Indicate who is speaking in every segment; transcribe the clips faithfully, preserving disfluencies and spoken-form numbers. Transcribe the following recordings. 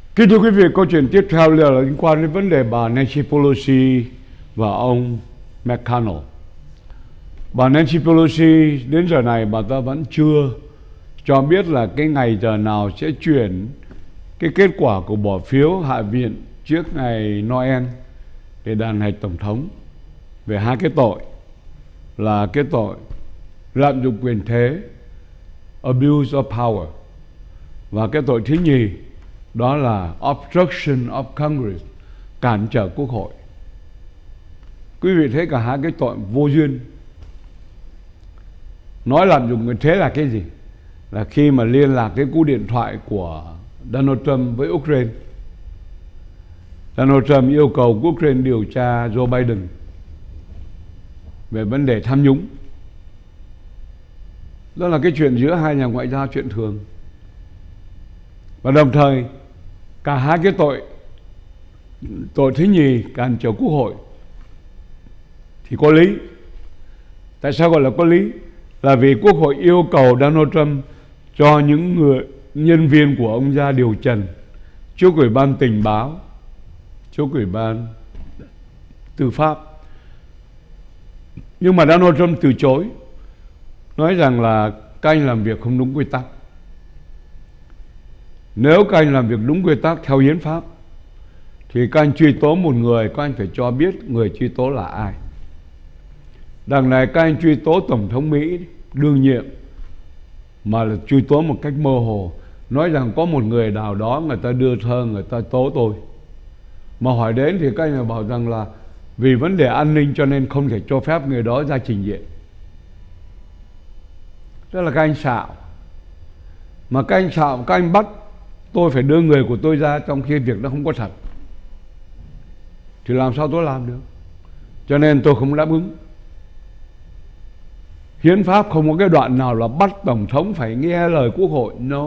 Speaker 1: Kính thưa quý vị, câu chuyện tiếp theo là liên quan đến vấn đề bà Nancy Pelosi và ông McConnell. Bà Nancy Pelosi đến giờ này bà ta vẫn chưa cho biết là cái ngày giờ nào sẽ chuyển cái kết quả của bỏ phiếu Hạ viện trước ngày Noel để đàn hạch tổng thống về hai cái tội là cái tội lạm dụng quyền thế, abuse of power, và cái tội thứ nhì đó là obstruction of Congress, cản trở quốc hội. Quý vị thấy cả hai cái tội vô duyên. Nói lạm dụng quyền thế là cái gì? Là khi mà liên lạc cái cú điện thoại của Donald Trump với Ukraine. Donald Trump yêu cầu Ukraine điều tra Joe Biden về vấn đề tham nhũng. Đó là cái chuyện giữa hai nhà ngoại giao, chuyện thường. Và đồng thời cả hai cái tội, tội thứ nhì cản trở quốc hội thì có lý. Tại sao gọi là có lý? Là vì quốc hội yêu cầu Donald Trump cho những người nhân viên của ông ra điều trần trước Ủy ban tình báo, trước Ủy ban tư pháp. Nhưng mà Donald Trump từ chối, nói rằng là các anh làm việc không đúng quy tắc. Nếu các anh làm việc đúng quy tắc theo hiến pháp thì các anh truy tố một người, các anh phải cho biết người truy tố là ai. Đằng này các anh truy tố Tổng thống Mỹ đương nhiệm mà là truy tố một cách mơ hồ, nói rằng có một người nào đó người ta đưa thơ, người ta tố tôi. Mà hỏi đến thì các anh bảo rằng là vì vấn đề an ninh cho nên không thể cho phép người đó ra trình diện. Đó là các anh xạo. Mà các anh xạo, các anh bắt tôi phải đưa người của tôi ra trong khi việc đó không có thật, thì làm sao tôi làm được? Cho nên tôi không đáp ứng. Hiến pháp không có cái đoạn nào là bắt Tổng thống phải nghe lời Quốc hội. No.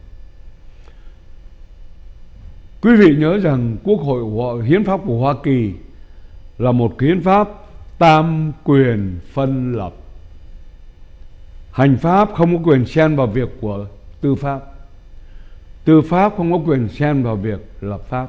Speaker 1: Quý vị nhớ rằng Quốc hội, hiến pháp của Hoa Kỳ là một hiến pháp tam quyền phân lập. Hành pháp không có quyền xen vào việc của tư pháp. Tư pháp không có quyền xen vào việc lập pháp.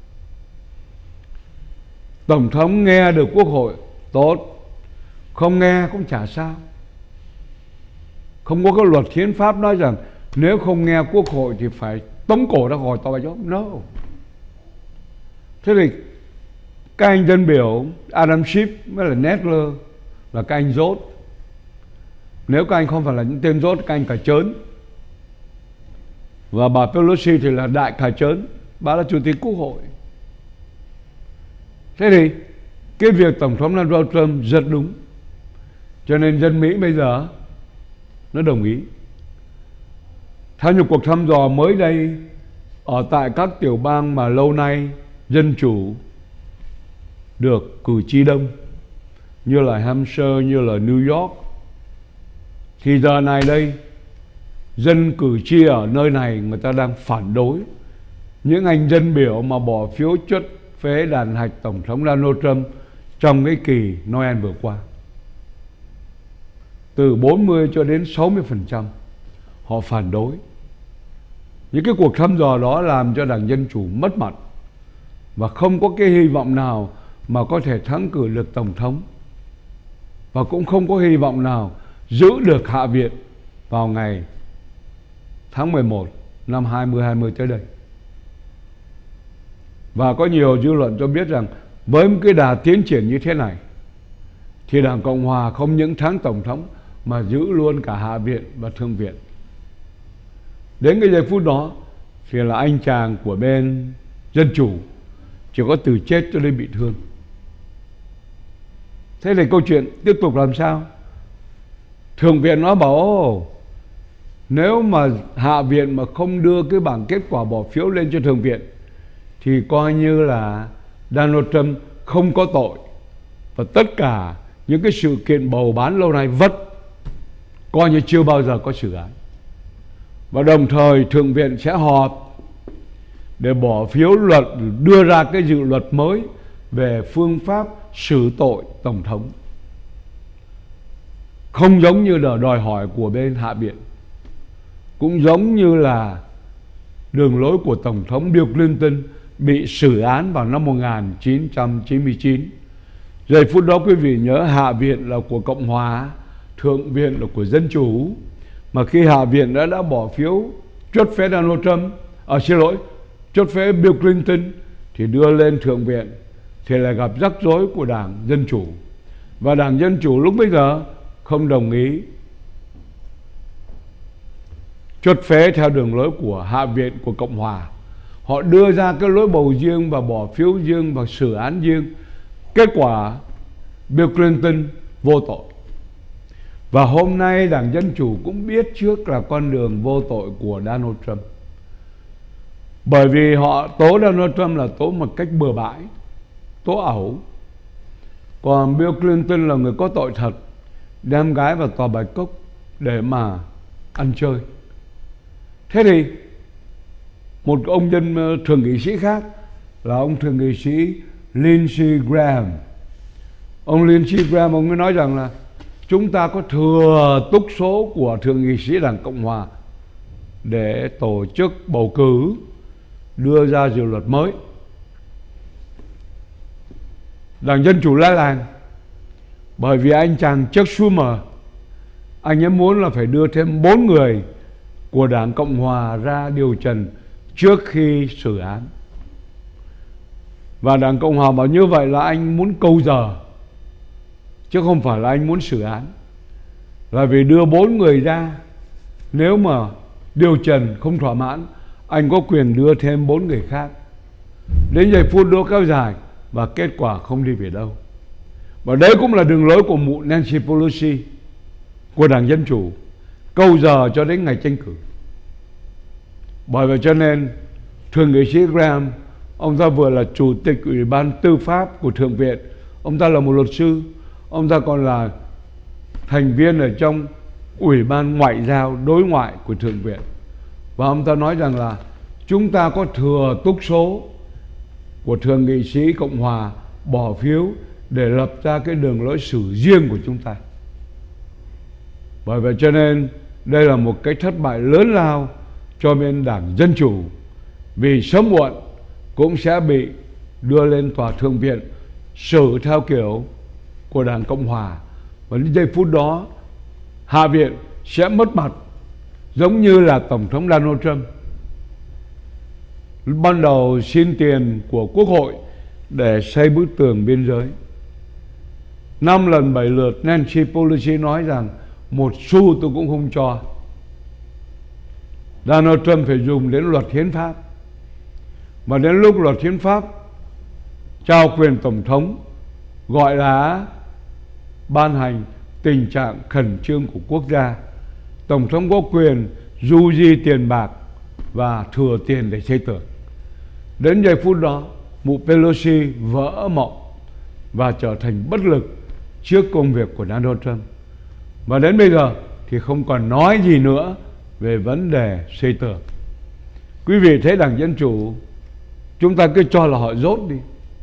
Speaker 1: Tổng thống nghe được Quốc hội tốt, không nghe cũng chả sao. Không có cái luật hiến pháp nói rằng nếu không nghe Quốc hội thì phải tống cổ ra khỏi tòa giám. No. Thế thì các anh dân biểu Adam Schiff với là Nadler là các anh dốt. Nếu các anh không phải là những tên dốt, các anh cà chớn. Và bà Pelosi thì là đại cà chớn, bà là chủ tịch Quốc hội. Thế thì cái việc Tổng thống Donald Trump rất đúng. Cho nên dân Mỹ bây giờ nó đồng ý. Theo một cuộc thăm dò mới đây ở tại các tiểu bang mà lâu nay dân chủ được cử tri đông, như là Hampshire, như là New York, thì giờ này đây dân cử tri ở nơi này người ta đang phản đối những anh dân biểu mà bỏ phiếu chất phế đàn hạch Tổng thống Donald Trump trong cái kỳ Noel vừa qua. Từ bốn mươi cho đến sáu mươi phần trăm họ phản đối. Những cái cuộc thăm dò đó làm cho Đảng Dân Chủ mất mặt và không có cái hy vọng nào mà có thể thắng cử được Tổng thống, và cũng không có hy vọng nào giữ được Hạ viện vào ngày tháng mười một năm hai nghìn hai mươi tới đây. Và có nhiều dư luận cho biết rằng với một cái đà tiến triển như thế này thì Đảng Cộng Hòa không những thắng Tổng thống mà giữ luôn cả Hạ viện và Thượng viện. Đến cái giây phút đó thì là anh chàng của bên Dân Chủ chỉ có từ chết cho đến bị thương. Thế thì câu chuyện tiếp tục làm sao? Thượng viện nó bảo nếu mà Hạ viện mà không đưa cái bảng kết quả bỏ phiếu lên cho Thượng viện thì coi như là Donald Trump không có tội, và tất cả những cái sự kiện bầu bán lâu nay vất, coi như chưa bao giờ có xử án. Và đồng thời Thượng viện sẽ họp để bỏ phiếu luật, đưa ra cái dự luật mới về phương pháp xử tội Tổng thống, không giống như là đòi hỏi của bên Hạ viện, cũng giống như là đường lối của Tổng thống Bill Clinton bị xử án vào năm một nghìn chín trăm chín mươi chín. Giây phút đó quý vị nhớ Hạ viện là của Cộng hòa, Thượng viện là của Dân chủ. Mà khi Hạ viện đã đã bỏ phiếu chốt phế Donald Trump, à, xin lỗi, chốt phế Bill Clinton, thì đưa lên Thượng viện thì lại gặp rắc rối của Đảng Dân Chủ. Và Đảng Dân Chủ lúc bấy giờ không đồng ý chốt phế theo đường lối của Hạ viện của Cộng hòa. Họ đưa ra cái lối bầu riêng và bỏ phiếu riêng và xử án riêng. Kết quả Bill Clinton vô tội. Và hôm nay Đảng Dân Chủ cũng biết trước là con đường vô tội của Donald Trump. Bởi vì họ tố Donald Trump là tố một cách bừa bãi, tố ẩu. Còn Bill Clinton là người có tội thật, đem gái vào tòa Bạch Cốc để mà ăn chơi. Thế thì một ông dân thượng nghị sĩ khác là ông thượng nghị sĩ Lindsey Graham. Ông Lindsey Graham ông mới nói rằng là chúng ta có thừa túc số của thượng nghị sĩ Đảng Cộng hòa để tổ chức bầu cử, đưa ra dự luật mới. Đảng Dân Chủ la làng bởi vì anh chàng Chuck Schumer, anh ấy muốn là phải đưa thêm bốn người của Đảng Cộng hòa ra điều trần trước khi xử án. Và Đảng Cộng hòa bảo như vậy là anh muốn câu giờ, chứ không phải là anh muốn xử án. Là vì đưa bốn người ra, nếu mà điều trần không thỏa mãn, anh có quyền đưa thêm bốn người khác. Đến giây phút đó kéo dài và kết quả không đi về đâu. Và đấy cũng là đường lối của mụ Nancy Pelosi của Đảng Dân Chủ, câu giờ cho đến ngày tranh cử. Bởi vậy cho nên thượng nghị sĩ Graham, ông ta vừa là chủ tịch Ủy ban Tư pháp của Thượng viện, ông ta là một luật sư, ông ta còn là thành viên ở trong Ủy ban Ngoại giao Đối ngoại của Thượng viện. Và ông ta nói rằng là chúng ta có thừa túc số của thượng nghị sĩ Cộng hòa bỏ phiếu để lập ra cái đường lối xử riêng của chúng ta. Bởi vậy cho nên đây là một cái thất bại lớn lao cho bên Đảng Dân Chủ, vì sớm muộn cũng sẽ bị đưa lên tòa Thượng viện xử theo kiểu của Đảng Cộng hòa. Và đến giây phút đó Hạ viện sẽ mất mặt, giống như là Tổng thống Donald Trump ban đầu xin tiền của Quốc hội để xây bức tường biên giới. Năm lần bảy lượt Nancy Pelosi nói rằng một xu tôi cũng không cho. Donald Trump phải dùng đến luật hiến pháp. Và đến lúc luật hiến pháp trao quyền Tổng thống, gọi là ban hành tình trạng khẩn trương của quốc gia, Tổng thống có quyền du di tiền bạc và thừa tiền để xây tường. Đến giây phút đó mụ Pelosi vỡ mộng và trở thành bất lực trước công việc của Donald Trump. Và đến bây giờ thì không còn nói gì nữa về vấn đề xây tường. Quý vị thấy Đảng Dân Chủ, chúng ta cứ cho là họ dốt đi,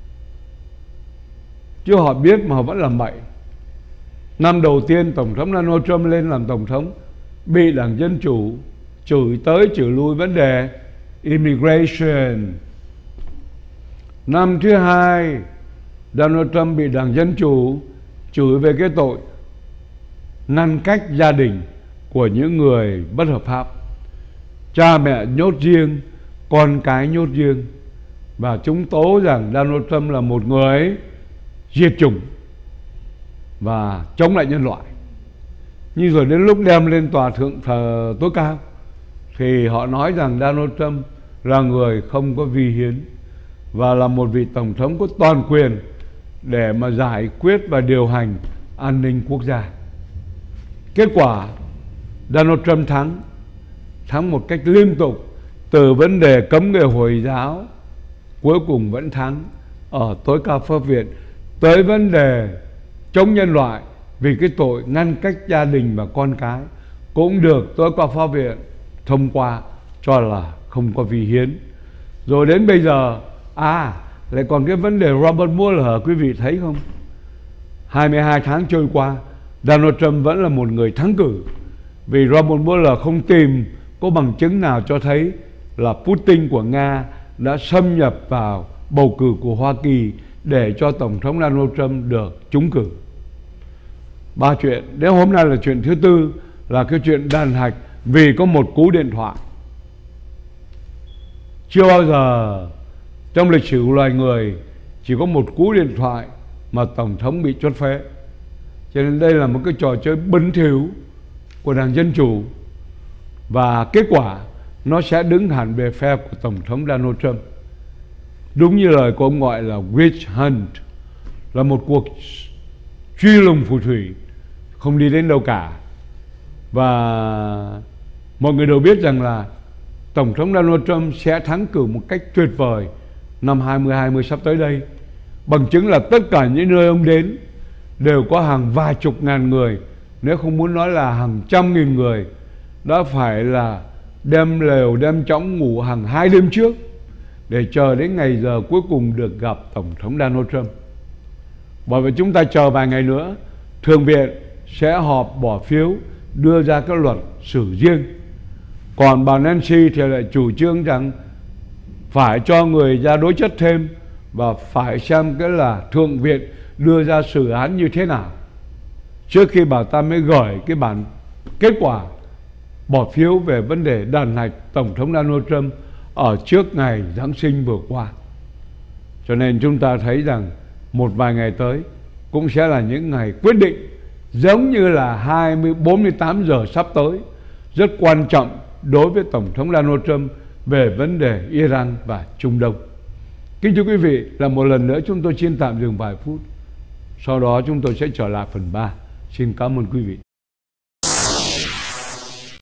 Speaker 1: chứ họ biết mà họ vẫn làm bậy. Năm đầu tiên Tổng thống Donald Trump lên làm Tổng thống, bị Đảng Dân Chủ chửi tới chửi lui vấn đề immigration. Năm thứ hai Donald Trump bị Đảng Dân Chủ chửi về cái tội ngăn cách gia đình của những người bất hợp pháp, cha mẹ nhốt riêng, con cái nhốt riêng. Và chúng tố rằng Donald Trump là một người diệt chủng và chống lại nhân loại. Nhưng rồi đến lúc đem lên tòa thượng thờ tối cao thì họ nói rằng Donald Trump là người không có vi hiến và là một vị tổng thống có toàn quyền để mà giải quyết và điều hành an ninh quốc gia. Kết quả Donald Trump thắng, thắng một cách liên tục, từ vấn đề cấm người Hồi giáo cuối cùng vẫn thắng ở tối cao pháp viện, tới vấn đề chống nhân loại vì cái tội ngăn cách gia đình và con cái cũng được tối cao pháp viện thông qua cho là không có vi hiến. Rồi đến bây giờ à lại còn cái vấn đề Robert Mueller, quý vị thấy không? hai mươi hai tháng trôi qua, Donald Trump vẫn là một người thắng cử, vì Robert Mueller không tìm có bằng chứng nào cho thấy là Putin của Nga đã xâm nhập vào bầu cử của Hoa Kỳ để cho Tổng thống Donald Trump được trúng cử. Ba chuyện. Đến hôm nay là chuyện thứ tư, là cái chuyện đàn hạch vì có một cú điện thoại. Chưa bao giờ trong lịch sử của loài người chỉ có một cú điện thoại mà Tổng thống bị chốt phế. Cho nên đây là một cái trò chơi bẩn thỉu của Đảng Dân Chủ, và kết quả nó sẽ đứng hẳn về phe của Tổng thống Donald Trump. Đúng như lời của ông gọi là witch hunt, là một cuộc truy lùng phù thủy không đi đến đâu cả. Và mọi người đều biết rằng là Tổng thống Donald Trump sẽ thắng cử một cách tuyệt vời năm hai không hai không sắp tới đây. Bằng chứng là tất cả những nơi ông đến đều có hàng vài chục ngàn người, nếu không muốn nói là hàng trăm nghìn người, đã phải là đem lều đem chõng ngủ hàng hai đêm trước để chờ đến ngày giờ cuối cùng được gặp Tổng thống Donald Trump. Bởi vì chúng ta chờ vài ngày nữa, Thượng viện sẽ họp bỏ phiếu đưa ra các luật xử riêng. Còn bà Nancy thì lại chủ trương rằng phải cho người ra đối chất thêm và phải xem cái là Thượng viện đưa ra xử án như thế nào trước khi bà ta mới gửi cái bản kết quả bỏ phiếu về vấn đề đàn hạch Tổng thống Donald Trump ở trước ngày Giáng sinh vừa qua. Cho nên chúng ta thấy rằng một vài ngày tới cũng sẽ là những ngày quyết định, giống như là hai mươi bốn mươi tám giờ sắp tới, rất quan trọng đối với Tổng thống Donald Trump về vấn đề Iran và Trung Đông. Kính thưa quý vị, là một lần nữa chúng tôi xin tạm dừng vài phút, sau đó chúng tôi sẽ trở lại phần ba. Xin cảm ơn quý vị.